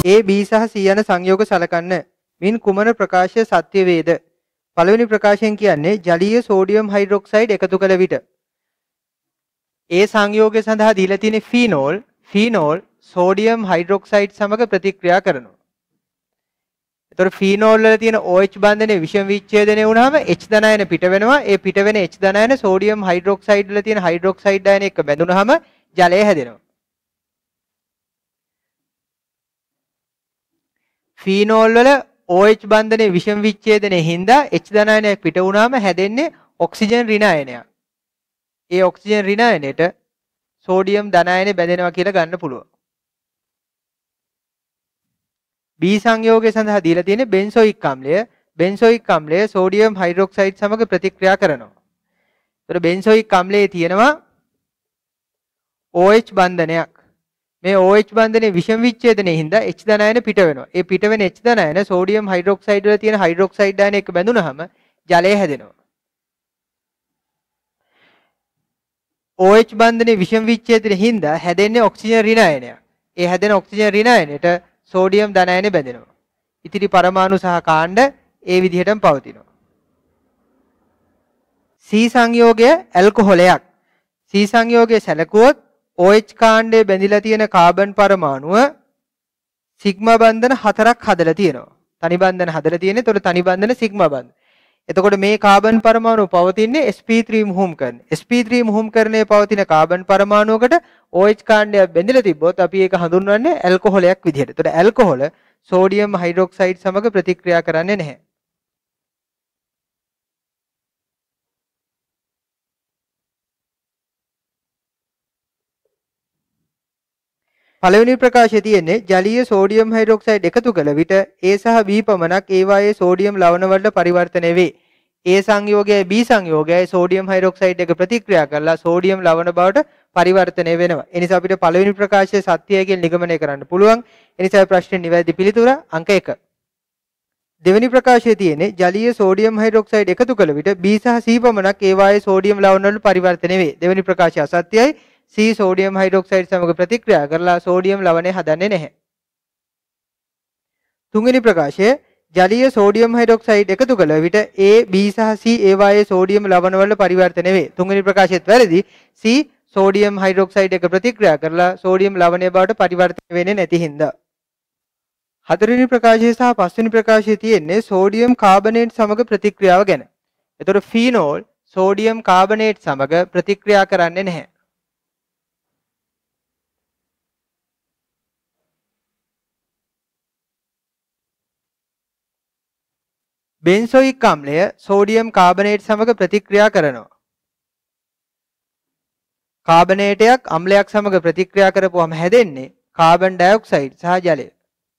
A B සහ C යන සංයෝග සලකන්න. මින් කුමන ප්‍රකාශය සත්‍ය වේද? පළවෙනි ප්‍රකාශයෙන් කියන්නේ ජලීය සෝඩියම් හයිඩ්‍රොක්සයිඩ් එකතු කළ විට ඒ සංයෝගය සඳහා දීලා තියෙන ෆීනෝල් සෝඩියම් හයිඩ්‍රොක්සයිඩ් සමග ප්‍රතික්‍රියා කරනවා. ඒතර ෆීනෝල් වල තියෙන OH බන්ධනයේ විෂම විච්ඡේදනය වුණාම H ධනායන පිට වෙනවා. ඒ පිට වෙන H ධනායන සෝඩියම් හයිඩ්‍රොක්සයිඩ් වල තියෙන හයිඩ්‍රොක්සයිඩ් අයන එක්ක බැඳුනහම ජලය හැදෙනවා. ෆීනෝල් වල OH බන්ධනයේ විෂම විච්ඡේදනයේ හින්දා H ධනායනයක් පිට වුණාම හැදෙන්නේ ඔක්සිජන් ඍණ අයනයක්. ඒ ඔක්සිජන් ඍණ අයනයට සෝඩියම් ධනායනේ බැඳෙනවා කියලා ගන්න පුළුවන්. B සංයෝගය සඳහා දීලා තියෙන්නේ බෙන්සොයික් අම්ලය. බෙන්සොයික් අම්ලය සෝඩියම් හයිඩ්‍රොක්සයිඩ් සමග ප්‍රතික්‍රියා කරනවා. ඒතර බෙන්සොයික් අම්ලයේ තියෙනවා OH බන්ධනයක්. මේ OH බන්ධනයේ විෂම විච්ඡේදනයේ හින්දා H ධනායන පිට වෙනවා. ඒ පිට වෙන H ධනායන සෝඩියම් හයිඩ්‍රොක්සයිඩ් වල තියෙන හයිඩ්‍රොක්සයිඩ් අයන එක්ක බැඳුනහම ජලය හැදෙනවා. OH බන්ධනයේ විෂම විච්ඡේදනයේ හින්දා හැදෙන්නේ ඔක්සිජන් ඍණ අයනයක්. ඒ හැදෙන ඔක්සිජන් ඍණ අයනයට සෝඩියම් ධනායනේ බැඳෙනවා. ඉතිරි පරමාණු සහ කාණ්ඩ ඒ විදිහටම පවතිනවා. C සංයෝගය ඇල්කොහොලයක්. C සංයෝගය සැලකුවොත් OH කාණ්ඩයේ බැඳිලා තියෙන කාබන් පරමාණුව සිග්මා බන්ධන 4ක් හදලා තියෙනවා. තනි බන්ධන හදලා තියෙන්නේ. ඒතකොට තනි බන්ධන සිග්මා බන්ධන. එතකොට මේ කාබන් පරමාණු පවතින්නේ sp3 මුහුම්කරණ. sp3 මුහුම්කරණයේ පවතින කාබන් පරමාණුවකට OH කාණ්ඩයක් බැඳිලා තිබ්බොත් අපි ඒක හඳුන්වන්නේ ඇල්කොහොලයක් විදිහට. එතකොට ඇල්කොහොල සෝඩියම් හයිඩ්‍රොක්සයිඩ් සමග ප්‍රතික්‍රියා කරන්නේ නැහැ. පළවෙනි ප්‍රකාශයේ තියෙන්නේ ජලීය සෝඩියම් හයිඩ්‍රොක්සයිඩ් එකතු කළ විට A සහ B පමණක් ඒවායේ සෝඩියම් ලවණ වලට පරිවර්තනය වේ. A සංයෝගයයි B සංයෝගයයි සෝඩියම් හයිඩ්‍රොක්සයිඩ් එක ප්‍රතික්‍රියා කරලා සෝඩියම් ලවණ බවට පරිවර්තනය වෙනවා. ඒ නිසා අපිට පළවෙනි ප්‍රකාශයේ සත්‍යය කියලා නිගමනය කරන්න පුළුවන්. ඒ නිසා ප්‍රශ්නේ නිවැරදි පිළිතුර අංක 1. දෙවෙනි ප්‍රකාශයේ තියෙන්නේ ජලීය සෝඩියම් හයිඩ්‍රොක්සයිඩ් එකතු කළ විට B සහ C පමණක් ඒවායේ සෝඩියම් ලවණ වලට පරිවර්තනය වේ. දෙවෙනි ප්‍රකාශය අසත්‍යයි. C සෝඩියම් හයිඩ්‍රොක්සයිඩ් සමග ප්‍රතික්‍රියා කරලා සෝඩියම් ලවණය හදන්නේ නැහැ. තුන්වෙනි ප්‍රකාශය ජලීය සෝඩියම් හයිඩ්‍රොක්සයිඩ් එකතු කළ විට A, B සහ C ඒවායේ සෝඩියම් ලවණ වල පරිවර්තනය වේ. තුන්වෙනි ප්‍රකාශයත් වැරදි. C සෝඩියම් හයිඩ්‍රොක්සයිඩ් එක ප්‍රතික්‍රියා කරලා සෝඩියම් ලවණය බවට පරිවර්තනය වෙන්නේ නැති හින්දා. හතරවෙනි ප්‍රකාශය සහ පස්වෙනි ප්‍රකාශයේ තියෙන්නේ සෝඩියම් කාබනේට් සමග ප්‍රතික්‍රියාව ගැන. එතකොට ෆීනෝල් සෝඩියම් කාබනේට් සමග ප්‍රතික්‍රියා කරන්නේ නැහැ. බෙන්සොයික් අම්ලය සෝඩියම් කාබනේට් සමග ප්‍රතික්‍රියා කරනවා. කාබනේටයක් අම්ලයක් සමග ප්‍රතික්‍රියා කරපුවම හැදෙන්නේ කාබන් ඩයොක්සයිඩ් සහ ජලය.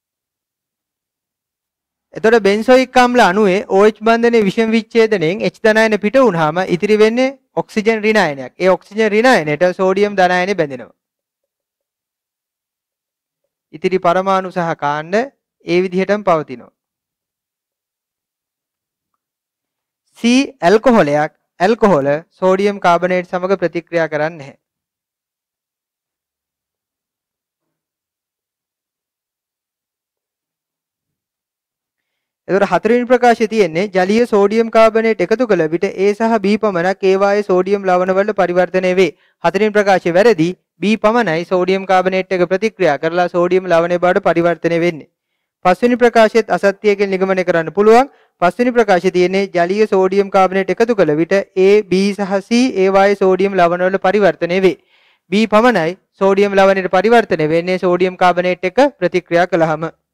එතකොට බෙන්සොයික් අම්ල අණුවේ OH බන්ධනයේ විෂම විච්ඡේදනයෙන් H ධනායන පිට වුනහම ඉතිරි වෙන්නේ ඔක්සිජන් ඍණ අයනයක්. ඒ ඔක්සිජන් ඍණ අයනයට සෝඩියම් ධනායනේ බැඳෙනවා. ඉතිරි පරමාණු සහ කාණ්ඩ ඒ විදිහටම පවතිනවා. C ඇල්කොහොලයක්. ඇල්කොහොල සෝඩියම් කාබනේට් සමග ප්‍රතික්‍රියා කරන්නේ නැහැ. එතකොට හතරවෙනි ප්‍රකාශයේ තියෙන්නේ ජලීය සෝඩියම් කාබනේට් එකතු කළ විට A සහ B පමණක් ඒවායේ සෝඩියම් ලවණ වලට පරිවර්තනය වේ. හතරවෙනි ප්‍රකාශය වැරදි. B පමණයි සෝඩියම් කාබනේට් එක ප්‍රතික්‍රියා කරලා සෝඩියම් ලවණය බවට පරිවර්තනය වෙන්නේ. පස්වෙනි ප්‍රකාශයේත් අසත්‍ය කියලා නිගමනය කරන්න පුළුවන්. පස්වෙනි ප්‍රකාශයේ තියෙන්නේ ජලීය සෝඩියම් කාබනේට් එකතු කළ විට A, B සහ C ඒවායේ සෝඩියම් ලවණ වල පරිවර්තනය වේ. B පමණයි සෝඩියම් ලවණයට පරිවර්තනය වෙන්නේ සෝඩියම් කාබනේට් එක ප්‍රතික්‍රියා කළාම.